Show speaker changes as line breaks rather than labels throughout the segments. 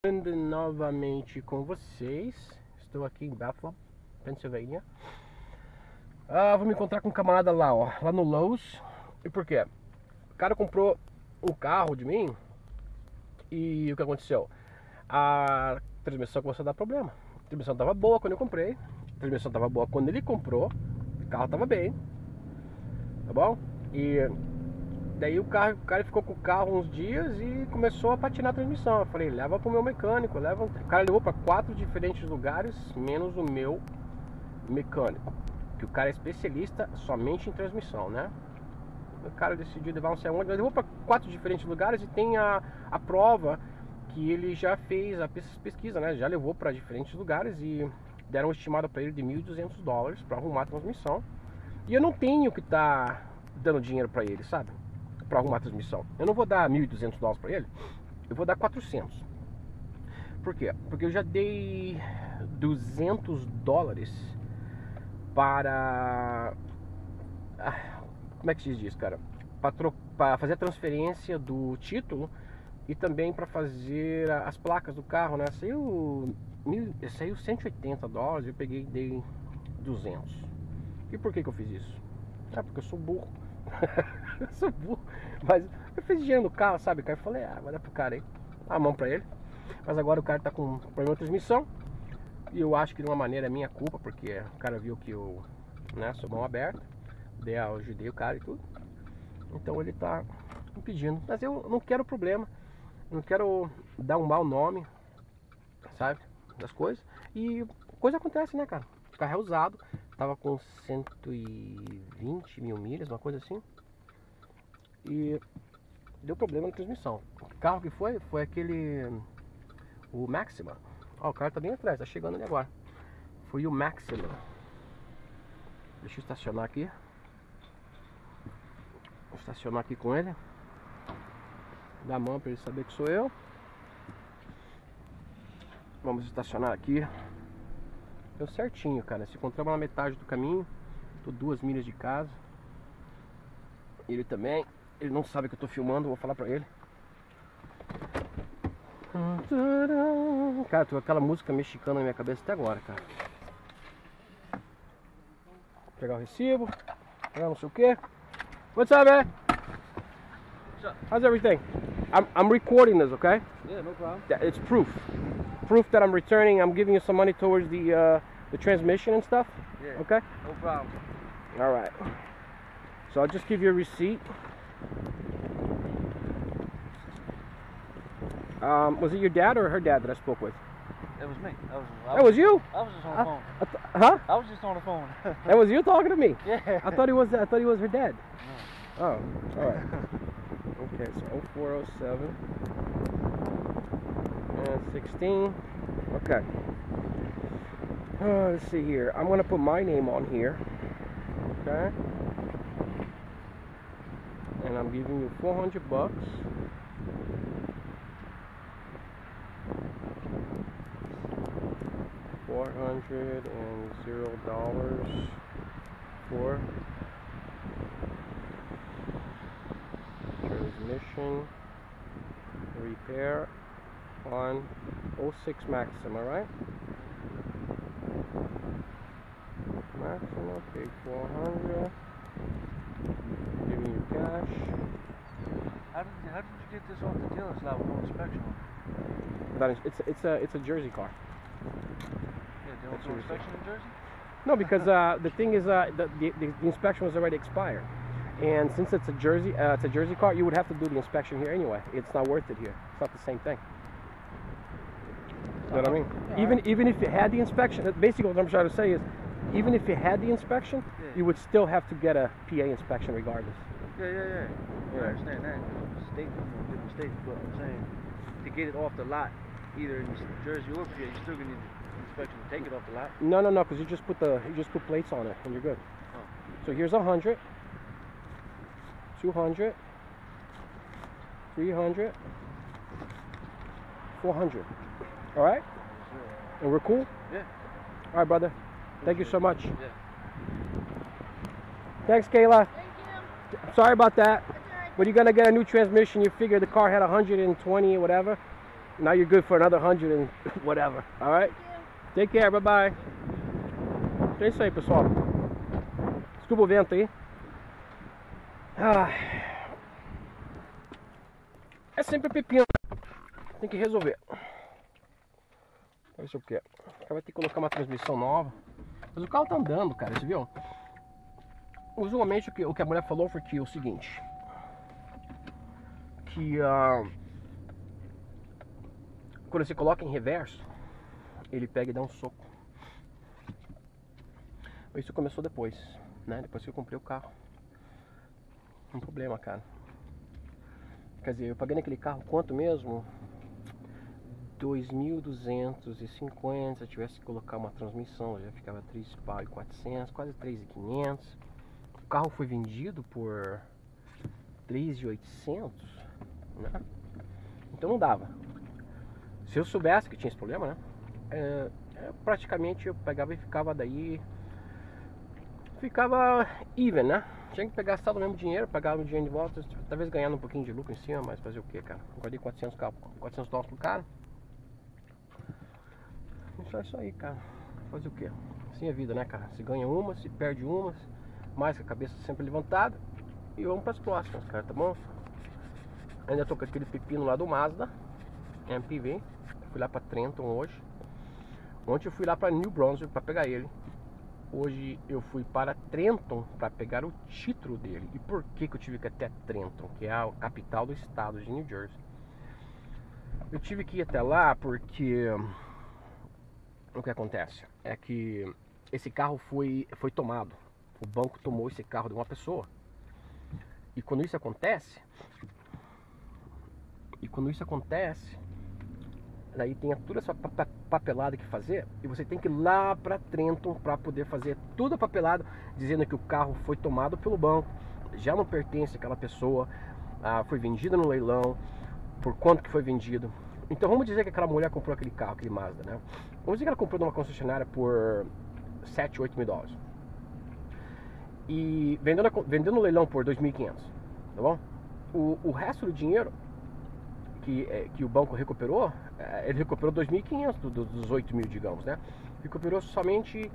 Novamente com vocês. Estou aqui em Bethlehem, Pensilvânia. Vou me encontrar com um camarada lá, ó, lá no Lowe's. E por quê? O cara comprou um carro de mim e o que aconteceu? A transmissão começou a dar problema. A transmissão estava boa quando eu comprei, a transmissão estava boa quando ele comprou, o carro estava bem, tá bom? E daí o cara ficou com o carro uns dias e começou a patinar a transmissão. Eu falei, leva pro meu mecânico, leva. O cara levou para 4 diferentes lugares, menos o meu mecânico, que o cara é especialista somente em transmissão, né? O cara decidiu levar não sei aonde, mas levou para 4 diferentes lugares e tem a prova que ele já fez a pesquisa, né? Já levou para diferentes lugares e deram um estimado para ele de $1.200 para arrumar a transmissão. E eu não tenho que estar dando dinheiro para ele, sabe? Para arrumar a transmissão. Eu não vou dar $1.200 para ele, eu vou dar 400. Por quê? Porque eu já dei $200 para... como é que se diz, cara? Para fazer a transferência do título e também para fazer as placas do carro, né? Saiu $180, eu peguei e dei 200. E por que eu fiz isso? Porque eu sou burro. Eu sou burro. Mas eu fiz dinheiro no carro, sabe? Eu falei, vai dar pro cara aí. Dá a mão pra ele. Mas agora o cara tá com problema de transmissão. E eu acho que de uma maneira é minha culpa, porque o cara viu que eu, né, sou mão aberta. Eu ajudei o cara e tudo. Então ele tá me pedindo. Mas eu não quero problema. Não quero dar um mau nome, sabe? Das coisas. E coisa acontece, né, cara? O carro é usado. Tava com 120 mil milhas, uma coisa assim. E deu problema na transmissão. O carro que foi? Foi aquele... o Maxima. Ó, o cara tá bem atrás, tá chegando ali agora. Foi o Maxima. Deixa eu estacionar aqui. Vou estacionar aqui com ele. Dá a mão pra ele saber que sou eu. Vamos estacionar aqui. Deu certinho, cara. Se encontramos na metade do caminho. Tô 2 milhas de casa. Ele também. Ele não sabe que eu tô filmando. Vou falar pra ele. Cara, tô com aquela música mexicana na minha cabeça até agora, cara. Vou pegar o recibo. Pegar não sei o que. What's up, man?
What's up?
How's everything? I'm recording this, okay?
Yeah, no problem.
It's proof that I'm returning. I'm giving you some money towards the transmission and stuff.
Yeah.
Okay.
No problem.
All right. So I'll just give you a receipt. Was it your dad or her dad that I spoke with?
It was me.
That was you?
I was just on the phone.
Huh?
I was just on the phone.
That was you talking to me?
Yeah.
I thought he was her dad.
No.
Oh, all right. Okay, so 0407 and 16. Okay. Let's see here. I'm gonna put my name on here. Okay. And I'm giving you $400. $400 for transmission repair on 06 Maxima, right? Maxima, pay 400. Giving you cash.
How did you get this off the dealer's lot with no inspection on it?
It's a Jersey car.
Yeah, they don't do inspection in Jersey?
No, because the thing is, the inspection was already expired, and since it's a Jersey car, you would have to do the inspection here anyway. It's not worth it here. It's not the same thing. You know what I mean? Even if you had the inspection, basically what I'm trying to say is, even if you had the inspection, you would still have to get a PA inspection regardless.
Yeah. I understand that. State, different states, but I'm saying to get it off the lot, either in Jersey or PA, you're still gonna need inspection to take it off the lot.
No, because you just put plates on it and you're good.
Oh.
So here's 100, 200, 300, 400. All right?
Sure.
And we're cool?
Yeah.
All right, brother. Thank you so much.
Yeah.
Thanks, Kayla.
Thank you.
Sorry about that.
That's all right.
When you're gonna get a new transmission, you figure the car had 120 or whatever. Now you're good for another 100 and whatever. Alright? Take care, bye bye. É isso aí, pessoal. Desculpa o vento aí. É sempre pepino. Tem que resolver. Olha isso aqui. Vai ter que colocar uma transmissão nova. Mas o carro tá andando, cara. Você viu? Usualmente o que a mulher falou foi que o seguinte. Que quando você coloca em reverso, ele pega e dá um soco. Isso começou depois, né? Depois que eu comprei o carro. Um problema, cara. Quer dizer, eu paguei naquele carro quanto mesmo? 2.250. Se eu tivesse que colocar uma transmissão, já ficava 3.400, quase 3.500. O carro foi vendido por 3.800, né? Então não dava. Se eu soubesse que tinha esse problema, né? Praticamente eu pegava e ficava daí. Ficava even, né? Tinha que pegar só o mesmo dinheiro, pagava o dinheiro de volta, talvez ganhando um pouquinho de lucro em cima, mas fazer o que, cara? Eu guardei 400 dólares pro cara. Isso é isso aí, cara. Fazer o que? Assim é a vida, né, cara? Se ganha umas, se perde umas, mais com a cabeça sempre levantada. E vamos pras próximas, cara, tá bom? Ainda tô com aquele pepino lá do Mazda MPV. Fui lá pra Trenton hoje. Ontem eu fui lá pra New Brunswick pra pegar ele. Hoje eu fui para Trenton para pegar o título dele. E por que eu tive que ir até Trenton, que é a capital do estado de New Jersey? Eu tive que ir até lá porque o que acontece é que esse carro foi tomado. O banco tomou esse carro de uma pessoa. E quando isso acontece, daí tem toda essa papelada que fazer, e você tem que ir lá para Trenton para poder fazer toda a papelada dizendo que o carro foi tomado pelo banco, já não pertence àquela pessoa, foi vendido no leilão, por quanto que foi vendido. Então vamos dizer que aquela mulher comprou aquele carro, aquele Mazda, né? Vamos dizer que ela comprou de uma concessionária por 7, 8 mil dólares e vendendo no leilão por 2.500, tá bom? O resto do dinheiro que o banco recuperou, ele recuperou 2.500 dos 8 mil, digamos, né? Recuperou somente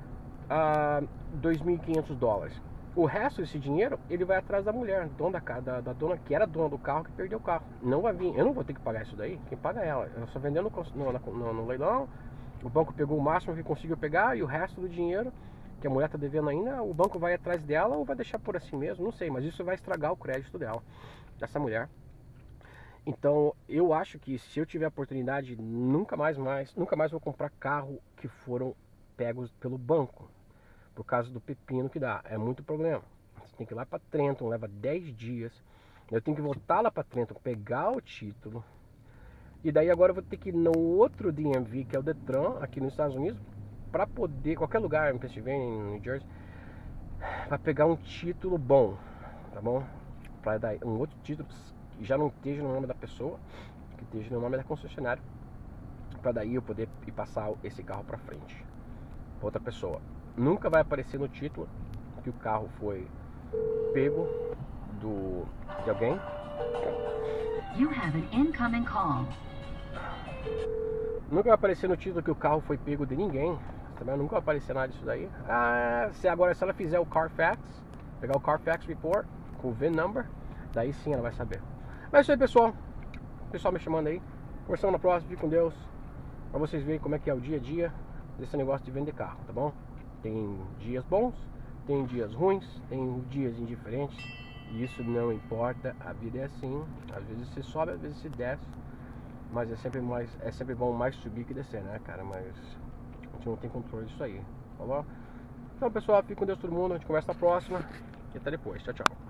2.500 dólares. O resto desse dinheiro, ele vai atrás da mulher, da dona que era dona do carro, que perdeu o carro. Não vai vir, eu não vou ter que pagar isso daí, quem paga é ela. Eu só vendendo no leilão, o banco pegou o máximo que conseguiu pegar, e o resto do dinheiro, que a mulher tá devendo ainda, o banco vai atrás dela ou vai deixar por assim mesmo, não sei, mas isso vai estragar o crédito dela, dessa mulher. Então eu acho que se eu tiver a oportunidade, nunca mais vou comprar carro que foram pegos pelo banco, por causa do pepino que dá. É muito problema. Você tem que ir lá para Trenton, leva 10 dias. Eu tenho que voltar lá para Trenton, pegar o título. E daí agora eu vou ter que ir no outro DMV, que é o Detran, aqui nos Estados Unidos, para poder, qualquer lugar, em Pennsylvania, em New Jersey, para pegar um título bom, tá bom? Para dar um outro título que já não esteja no nome da pessoa, que esteja no nome da concessionária, para daí eu poder ir passar esse carro para frente, pra outra pessoa. Nunca vai aparecer no título que o carro foi pego de alguém.
You have an incoming call.
Nunca vai aparecer no título que o carro foi pego de ninguém. Também nunca vai aparecer nada disso daí. Se ela fizer o Carfax, pegar o Carfax Report com o VIN number, daí sim ela vai saber. Mas é isso aí, pessoal. O pessoal me chamando aí. Conversamos na próxima. Fique com Deus. Pra vocês verem como é que é o dia a dia desse negócio de vender carro, tá bom? Tem dias bons, tem dias ruins, tem dias indiferentes. E isso não importa. A vida é assim. Às vezes você sobe, às vezes você desce. Mas é sempre bom mais subir que descer, né, cara? Mas a gente não tem controle disso aí, tá bom? Então, pessoal, fique com Deus todo mundo. A gente conversa na próxima. E até depois. Tchau, tchau.